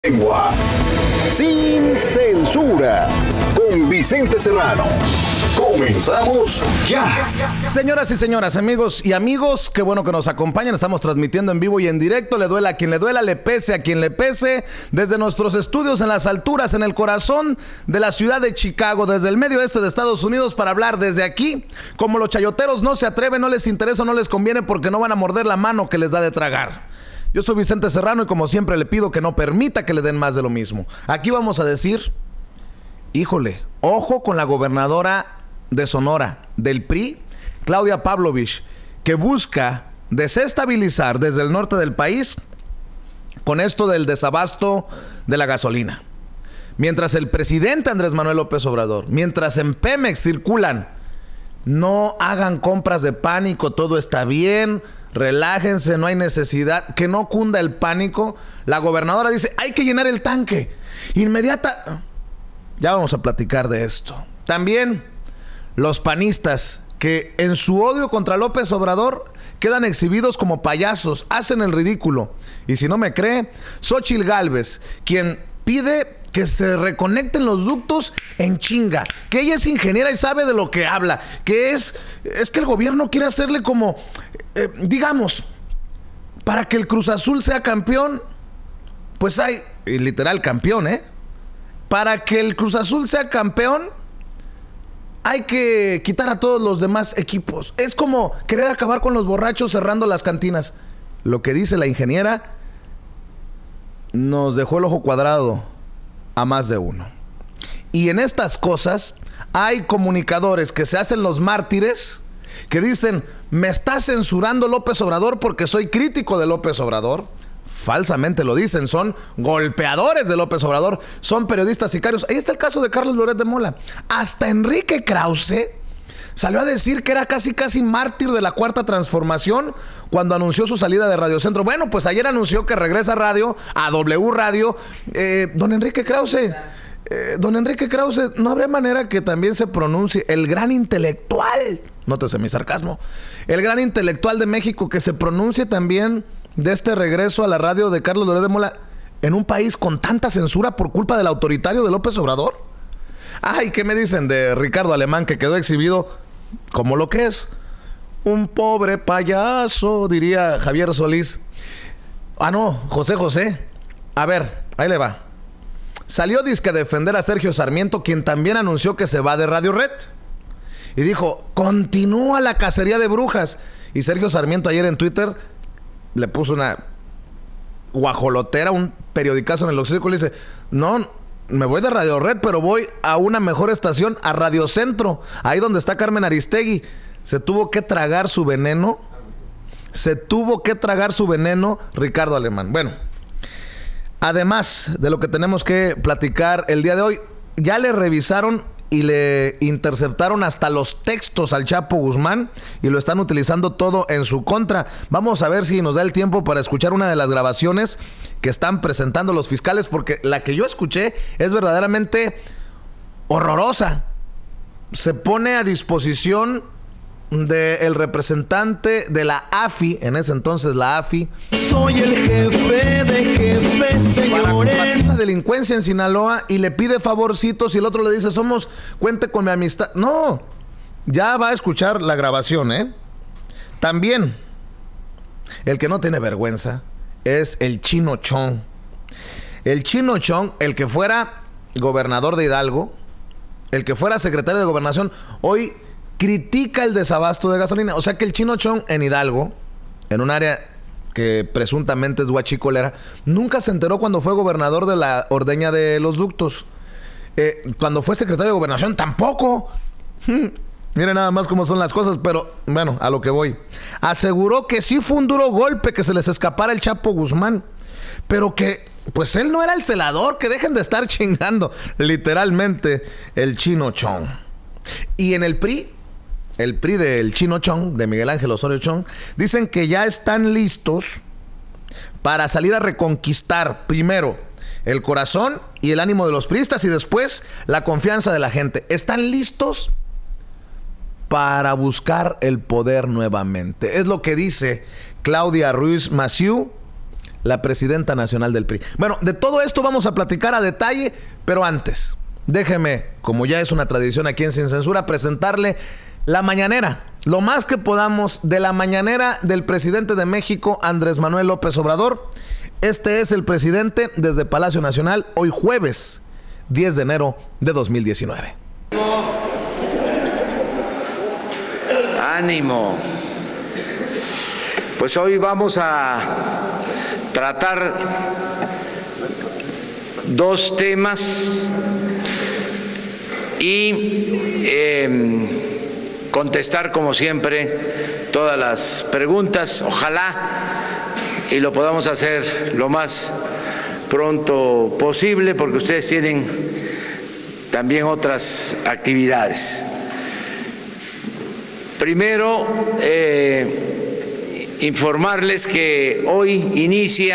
Lengua sin censura con Vicente Serrano. Comenzamos ya. Señoras y señores, amigos, qué bueno que nos acompañan. Estamos transmitiendo en vivo y en directo. Le duela a quien le duela, le pese a quien le pese. Desde nuestros estudios en las alturas, en el corazón de la ciudad de Chicago, desde el medio oeste de Estados Unidos, para hablar desde aquí. Como los chayoteros no se atreven, no les interesa, no les conviene, porque no van a morder la mano que les da de tragar. Yo soy Vicente Serrano y como siempre le pido que no permita que le den más de lo mismo. Aquí vamos a decir, híjole, ojo con la gobernadora de Sonora, del PRI, Claudia Pavlovich, que busca desestabilizar desde el norte del país con esto del desabasto de la gasolina. Mientras el presidente Andrés Manuel López Obrador, mientras en Pemex circulan, no hagan compras de pánico, todo está bien, relájense, no hay necesidad, que no cunda el pánico. La gobernadora dice, hay que llenar el tanque, inmediata. Ya vamos a platicar de esto. También los panistas que en su odio contra López Obrador quedan exhibidos como payasos, hacen el ridículo. Y si no me cree, Xóchitl Gálvez, quien pide que se reconecten los ductos en chinga, que ella es ingeniera y sabe de lo que habla, que es que el gobierno quiere hacerle como, digamos, para que el Cruz Azul sea campeón, pues hay, y literal campeón, para que el Cruz Azul sea campeón, hay que quitar a todos los demás equipos. Es como querer acabar con los borrachos cerrando las cantinas. Lo que dice la ingeniera nos dejó el ojo cuadrado a más de uno. Y en estas cosas hay comunicadores que se hacen los mártires, que dicen, me está censurando López Obrador porque soy crítico de López Obrador. Falsamente lo dicen, son golpeadores de López Obrador, son periodistas sicarios. Ahí está el caso de Carlos Loret de Mola. Hasta Enrique Krause salió a decir que era casi mártir de la Cuarta Transformación cuando anunció su salida de Radio Centro. Bueno, pues ayer anunció que regresa a radio, a W Radio. Don Enrique Krause, no habría manera que también se pronuncie el gran intelectual, nótese mi sarcasmo, el gran intelectual de México, que se pronuncie también de este regreso a la radio de Carlos Loret de Mola en un país con tanta censura por culpa del autoritario de López Obrador. Ay, ¿qué me dicen de Ricardo Alemán, que quedó exhibido como lo que es? Un pobre payaso, diría Javier Solís. Ah, no, José. A ver, ahí le va. Salió disque a defender a Sergio Sarmiento, quien también anunció que se va de Radio Red. Y dijo, continúa la cacería de brujas. Y Sergio Sarmiento ayer en Twitter le puso una guajolotera, un periodicazo en el Occidente, y le dice, no, me voy de Radio Red, pero voy a una mejor estación, a Radio Centro, ahí donde está Carmen Aristegui. Se tuvo que tragar su veneno Ricardo Alemán. Bueno, además de lo que tenemos que platicar el día de hoy, ya le revisaron y le interceptaron hasta los textos al Chapo Guzmán y lo están utilizando todo en su contra. Vamos a ver si nos da el tiempo para escuchar una de las grabaciones que están presentando los fiscales, porque la que yo escuché es verdaderamente horrorosa. Se pone a disposición del representante de la AFI, en ese entonces la AFI. Soy el jefe de jefes, señores. Para combatir la delincuencia en Sinaloa, y le pide favorcitos y el otro le dice, cuente con mi amistad. No, ya va a escuchar la grabación, También, el que no tiene vergüenza es el Chino Chong. El Chino Chong, el que fuera gobernador de Hidalgo, el que fuera secretario de Gobernación, hoy critica el desabasto de gasolina. O sea que el Chino Chong en Hidalgo, en un área que presuntamente es huachicolera, nunca se enteró cuando fue gobernador de la ordeña de los ductos. Cuando fue secretario de Gobernación tampoco. Miren nada más cómo son las cosas, pero bueno, a lo que voy. Aseguró que sí fue un duro golpe que se les escapara el Chapo Guzmán, pero que pues él no era el celador, que dejen de estar chingando. Literalmente, el Chino Chong. Y en el PRI del Chino Chong, de Miguel Ángel Osorio Chong, dicen que ya están listos para salir a reconquistar primero el corazón y el ánimo de los priistas y después la confianza de la gente. Están listos para buscar el poder nuevamente. Es lo que dice Claudia Ruiz Massieu, la presidenta nacional del PRI. Bueno, de todo esto vamos a platicar a detalle, pero antes, déjeme, como ya es una tradición aquí en Sin Censura, presentarle la mañanera, lo más que podamos de la mañanera del presidente de México, Andrés Manuel López Obrador. Este es el presidente desde Palacio Nacional, hoy jueves 10 de enero de 2019. Ánimo. Pues hoy vamos a tratar dos temas y contestar como siempre todas las preguntas, ojalá y lo podamos hacer lo más pronto posible porque ustedes tienen también otras actividades. Primero, informarles que hoy inicia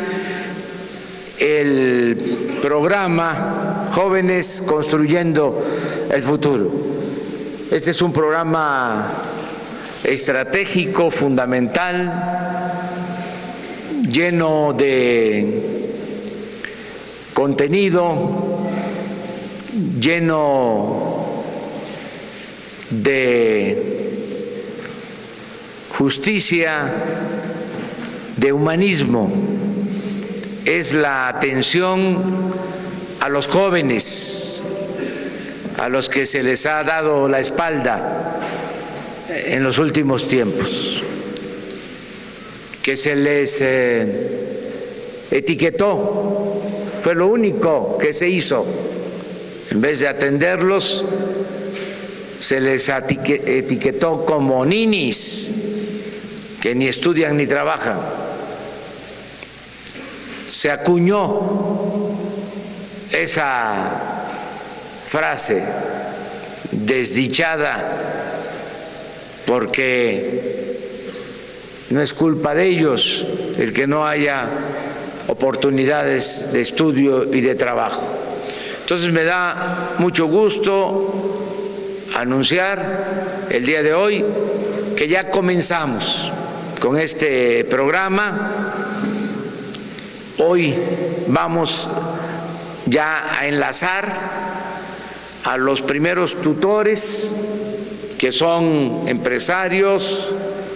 el programa Jóvenes Construyendo el Futuro. Este es un programa estratégico, fundamental, lleno de contenido, lleno de justicia, de humanismo. Es la atención a los jóvenes, a los que se les ha dado la espalda en los últimos tiempos, que se les etiquetó, fue lo único que se hizo. En vez de atenderlos, se les etiquetó como ninis, que ni estudian ni trabajan. Se acuñó esa frase desdichada porque no es culpa de ellos el que no haya oportunidades de estudio y de trabajo. Entonces me da mucho gusto anunciar el día de hoy que ya comenzamos con este programa. Hoy vamos ya a enlazar a los primeros tutores, que son empresarios,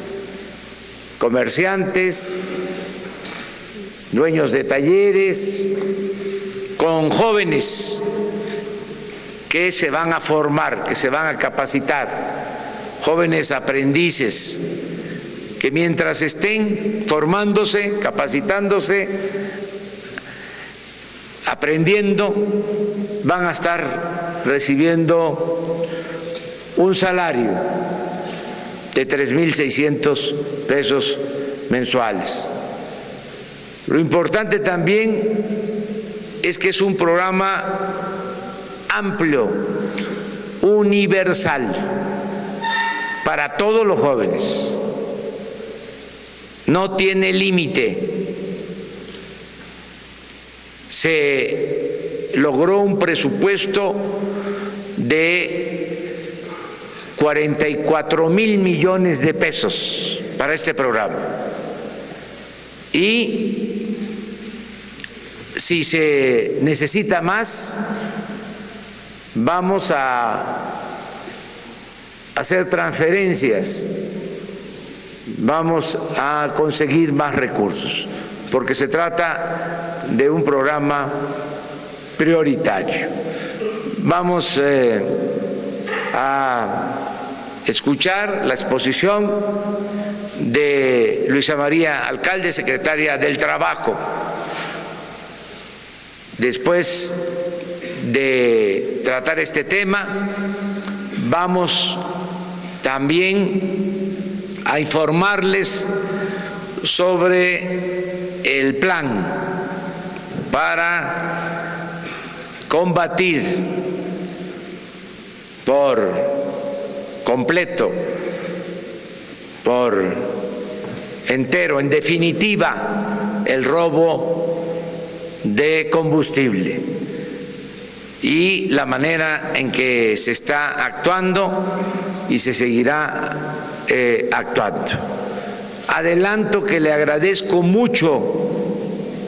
comerciantes, dueños de talleres, con jóvenes que se van a formar, que se van a capacitar, jóvenes aprendices, que mientras estén formándose, capacitándose, aprendiendo, van a estar recibiendo un salario de 3,600 pesos mensuales. Lo importante también es que es un programa amplio, universal, para todos los jóvenes. No tiene límite. Se logró un presupuesto de 44,000 millones de pesos para este programa. Y si se necesita más, vamos a hacer transferencias, vamos a conseguir más recursos, porque se trata de un programa prioritario. Vamos a escuchar la exposición de Luisa María Alcalde, secretaria del Trabajo. Después de tratar este tema, vamos también a informarles sobre el plan para combatir por completo, por entero, en definitiva, el robo de combustible y la manera en que se está actuando y se seguirá actuando. Adelanto que le agradezco mucho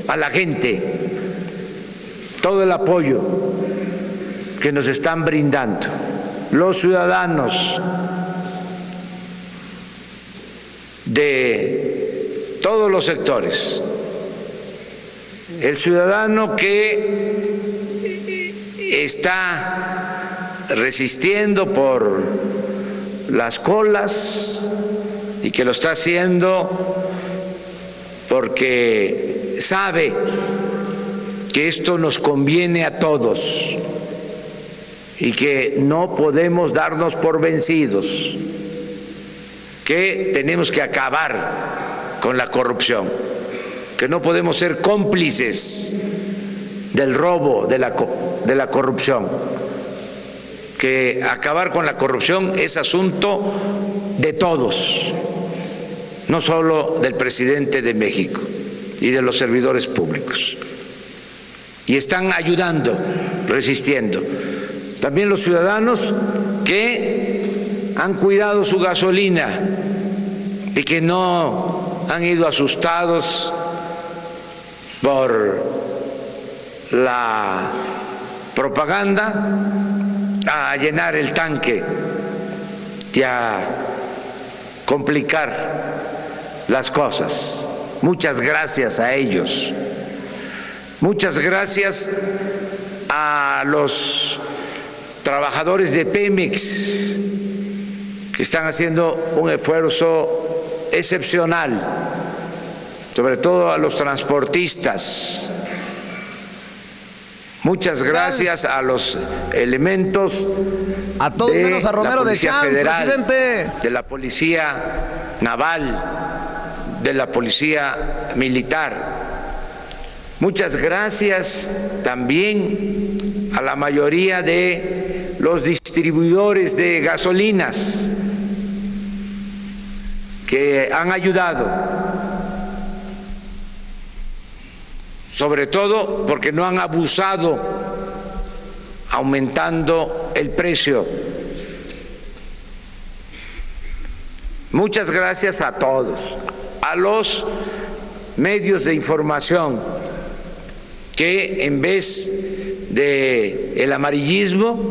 a la gente todo el apoyo que nos están brindando los ciudadanos de todos los sectores. El ciudadano que está resistiendo por las colas y que lo está haciendo porque sabe que esto nos conviene a todos y que no podemos darnos por vencidos, que tenemos que acabar con la corrupción, que no podemos ser cómplices del robo, de la corrupción, que acabar con la corrupción es asunto de todos, no solo del presidente de México y de los servidores públicos. Y están ayudando, resistiendo. También los ciudadanos que han cuidado su gasolina y que no han ido asustados por la propaganda a llenar el tanque y a complicar las cosas. Muchas gracias a ellos. Muchas gracias a los trabajadores de Pemex que están haciendo un esfuerzo excepcional, sobre todo a los transportistas. Muchas gracias a los elementos a todos de menos a Romero la Policía de Champs, Federal, presidente, de la Policía Naval, de la Policía Militar. Muchas gracias también a la mayoría de los distribuidores de gasolinas que han ayudado, sobre todo porque no han abusado aumentando el precio. Muchas gracias a todos, a los medios de información que en vez de el amarillismo,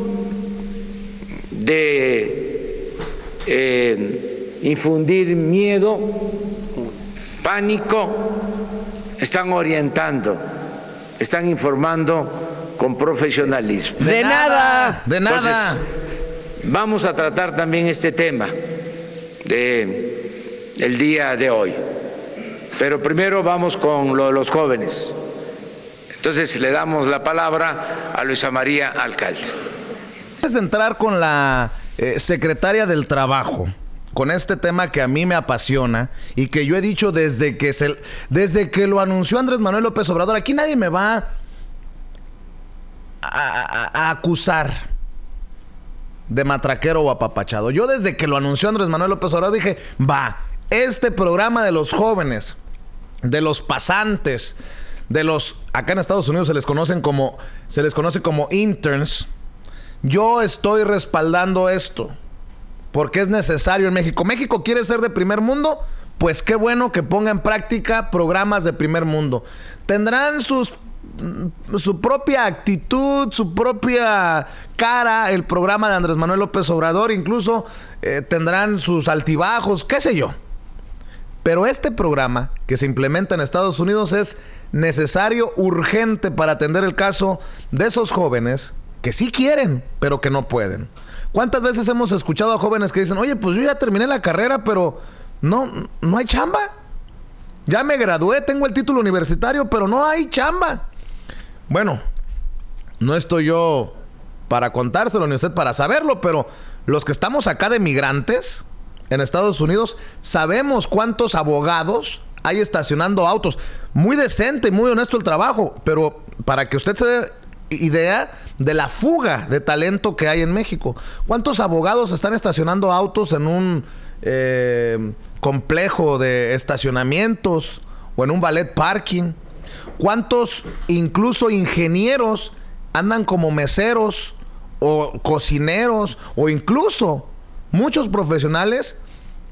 de infundir miedo, pánico, están orientando, están informando con profesionalismo. De nada. Entonces, vamos a tratar también este tema el día de hoy, pero primero vamos con lo de los jóvenes. Entonces le damos la palabra a Luisa María Alcalde. Antes de entrar con la secretaria del Trabajo, con este tema que a mí me apasiona y que yo he dicho desde que lo anunció Andrés Manuel López Obrador, aquí nadie me va a acusar de matraquero o apapachado. Yo desde que lo anunció Andrés Manuel López Obrador dije, este programa de los jóvenes, de los pasantes, acá en Estados Unidos se les conoce como interns. Yo estoy respaldando esto porque es necesario en México. México quiere ser de primer mundo, pues qué bueno que ponga en práctica programas de primer mundo. Tendrán su propia actitud, su propia cara, el programa de Andrés Manuel López Obrador, incluso tendrán sus altibajos, qué sé yo. Pero este programa que se implementa en Estados Unidos es necesario, urgente para atender el caso de esos jóvenes que sí quieren, pero que no pueden. ¿Cuántas veces hemos escuchado a jóvenes que dicen, oye, pues yo ya terminé la carrera, pero no hay chamba? Ya me gradué, tengo el título universitario, pero no hay chamba. Bueno, no estoy yo para contárselo ni usted para saberlo, pero los que estamos acá de migrantes en Estados Unidos sabemos cuántos abogados hay estacionando autos. Muy decente y muy honesto el trabajo, pero para que usted se dé idea de la fuga de talento que hay en México. ¿Cuántos abogados están estacionando autos en un complejo de estacionamientos o en un valet parking? ¿Cuántos incluso ingenieros andan como meseros o cocineros o incluso muchos profesionales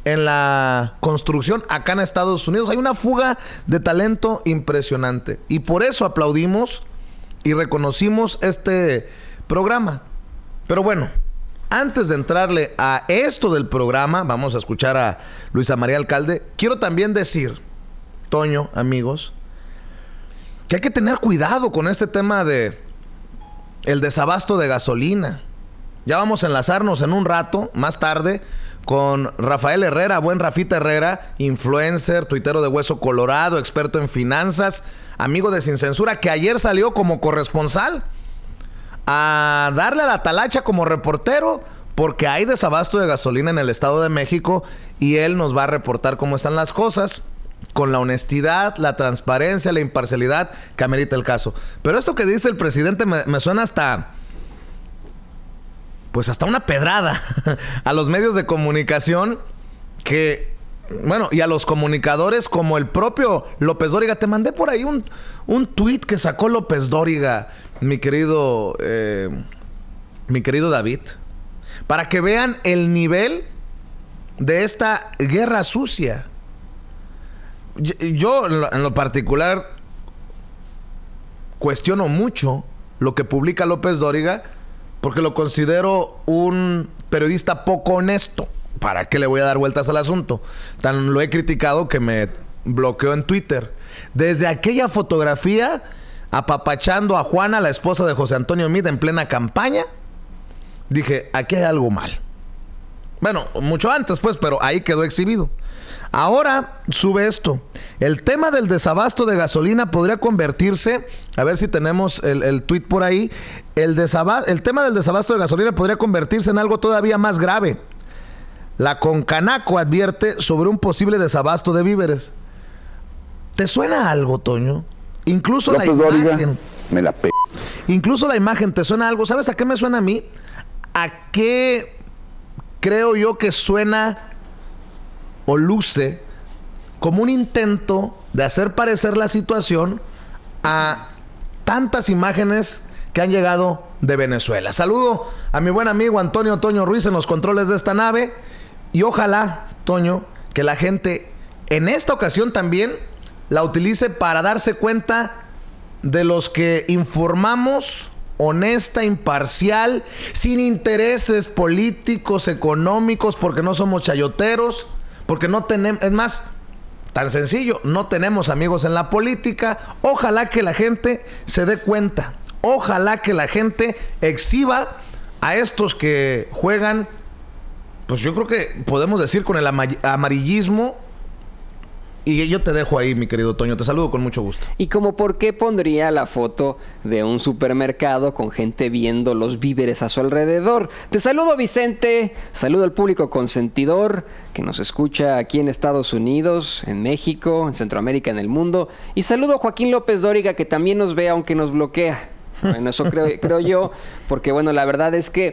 en la construcción acá en Estados Unidos. Hay una fuga de talento impresionante. Y por eso aplaudimos y reconocimos este programa. Pero bueno, antes de entrarle a esto del programa, vamos a escuchar a Luisa María Alcalde. Quiero también decir, Toño, amigos, que hay que tener cuidado con este tema de el desabasto de gasolina. Ya vamos a enlazarnos en un rato, más tarde, con Rafael Herrera, buen Rafita Herrera, influencer, tuitero de Hueso Colorado, experto en finanzas, amigo de Sin Censura, que ayer salió como corresponsal a darle a la talacha como reportero, porque hay desabasto de gasolina en el Estado de México y él nos va a reportar cómo están las cosas, con la honestidad, la transparencia, la imparcialidad que amerita el caso. Pero esto que dice el presidente me suena hasta... pues hasta una pedrada a los medios de comunicación que, bueno, y a los comunicadores como el propio López Dóriga. Te mandé por ahí un tuit que sacó López Dóriga, mi querido David, para que vean el nivel de esta guerra sucia. Yo en lo particular cuestiono mucho lo que publica López Dóriga, porque lo considero un periodista poco honesto. ¿Para qué le voy a dar vueltas al asunto? Tan lo he criticado que me bloqueó en Twitter. Desde aquella fotografía apapachando a Juana, la esposa de José Antonio Meade, en plena campaña, dije, aquí hay algo mal. Bueno, mucho antes pues, pero ahí quedó exhibido. Ahora sube esto. El tema del desabasto de gasolina podría convertirse, a ver si tenemos el tuit por ahí, el tema del desabasto de gasolina podría convertirse en algo todavía más grave. La Concanaco advierte sobre un posible desabasto de víveres. ¿Te suena algo, Toño? Incluso la imagen. Me la pe... Incluso la imagen, ¿te suena algo? ¿Sabes a qué me suena a mí? ¿A qué creo yo que suena o luce como un intento de hacer parecer la situación a tantas imágenes que han llegado de Venezuela? Saludo a mi buen amigo Antonio Toño Ruiz en los controles de esta nave. Y ojalá, Toño, que la gente en esta ocasión también la utilice para darse cuenta de los que informamos honesta, imparcial, sin intereses políticos, económicos, porque no somos chayoteros, porque no tenemos, es más, tan sencillo, no tenemos amigos en la política. Ojalá que la gente se dé cuenta. Ojalá que la gente exhiba a estos que juegan, pues yo creo que podemos decir con el amarillismo. Y yo te dejo ahí, mi querido Toño. Te saludo con mucho gusto. Y como por qué pondría la foto de un supermercado con gente viendo los víveres a su alrededor. Te saludo, Vicente. Saludo al público consentidor que nos escucha aquí en Estados Unidos, en México, en Centroamérica, en el mundo. Y saludo a Joaquín López Dóriga, que también nos ve, aunque nos bloquea. Bueno, eso creo yo, porque bueno, la verdad es que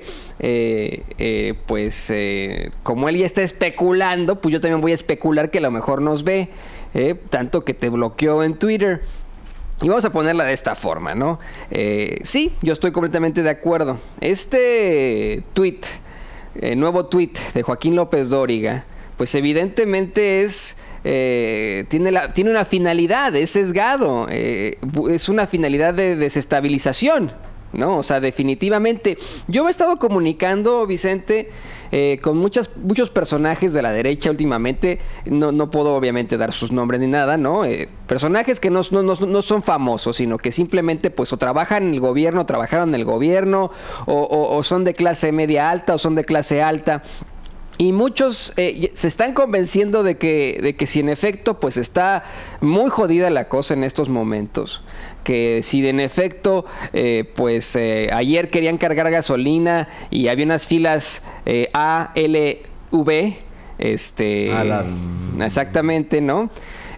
como él ya está especulando, pues yo también voy a especular que a lo mejor nos ve, tanto que te bloqueó en Twitter. Y vamos a ponerla de esta forma, ¿no? Sí, yo estoy completamente de acuerdo. Este nuevo tweet de Joaquín López Dóriga, pues evidentemente es... tiene una finalidad, es sesgado, es una finalidad de desestabilización, ¿no? O sea, definitivamente. Yo me he estado comunicando, Vicente, con muchos personajes de la derecha últimamente. No puedo obviamente dar sus nombres ni nada, ¿no? Personajes que no son famosos, sino que simplemente pues o trabajan en el gobierno, trabajaron en el gobierno, o son de clase media alta o son de clase alta. Y muchos se están convenciendo de que si en efecto pues está muy jodida la cosa en estos momentos, que si en efecto ayer querían cargar gasolina y había unas filas ALV, exactamente, ¿no?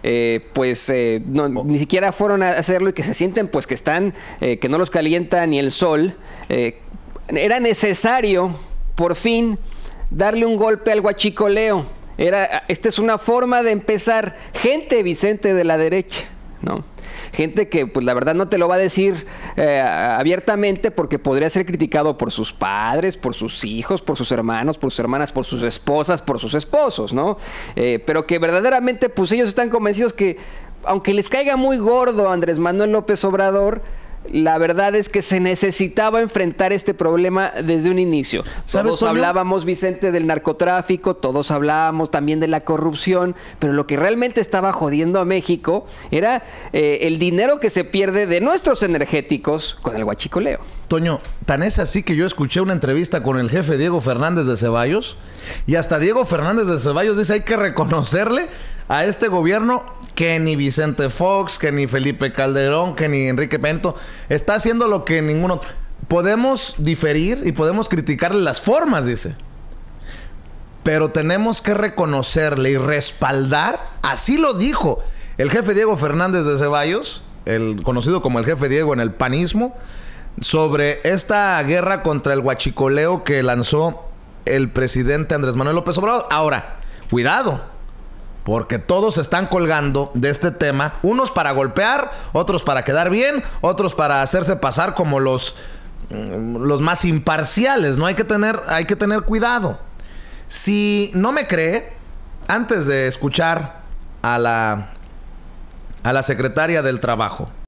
Ni siquiera fueron a hacerlo y que se sienten pues que están, que no los calienta ni el sol. Era necesario por fin darle un golpe al guachicoleo. Esta es una forma de empezar. Gente, Vicente, de la derecha, ¿no? Gente que, pues la verdad, no te lo va a decir abiertamente porque podría ser criticado por sus padres, por sus hijos, por sus hermanos, por sus hermanas, por sus esposas, por sus esposos, ¿no? Pero que verdaderamente, pues ellos están convencidos que, aunque les caiga muy gordo Andrés Manuel López Obrador, la verdad es que se necesitaba enfrentar este problema desde un inicio. Todos hablábamos, Vicente, del narcotráfico, todos hablábamos también de la corrupción, pero lo que realmente estaba jodiendo a México era el dinero que se pierde de nuestros energéticos con el huachicoleo. Toño, tan es así que yo escuché una entrevista con el jefe Diego Fernández de Ceballos, y hasta Diego Fernández de Ceballos dice: hay que reconocerle a este gobierno que ni Vicente Fox, que ni Felipe Calderón, que ni Enrique Peña está haciendo lo que ninguno. Podemos diferir y podemos criticarle las formas, dice, pero tenemos que reconocerle y respaldar, así lo dijo el jefe Diego Fernández de Ceballos, el conocido como el jefe Diego en el panismo, sobre esta guerra contra el huachicoleo que lanzó el presidente Andrés Manuel López Obrador. Ahora, cuidado, porque todos se están colgando de este tema, unos para golpear, otros para quedar bien, otros para hacerse pasar como los más imparciales, ¿no? Hay que tener cuidado. Si no me cree, antes de escuchar a la secretaria del Trabajo,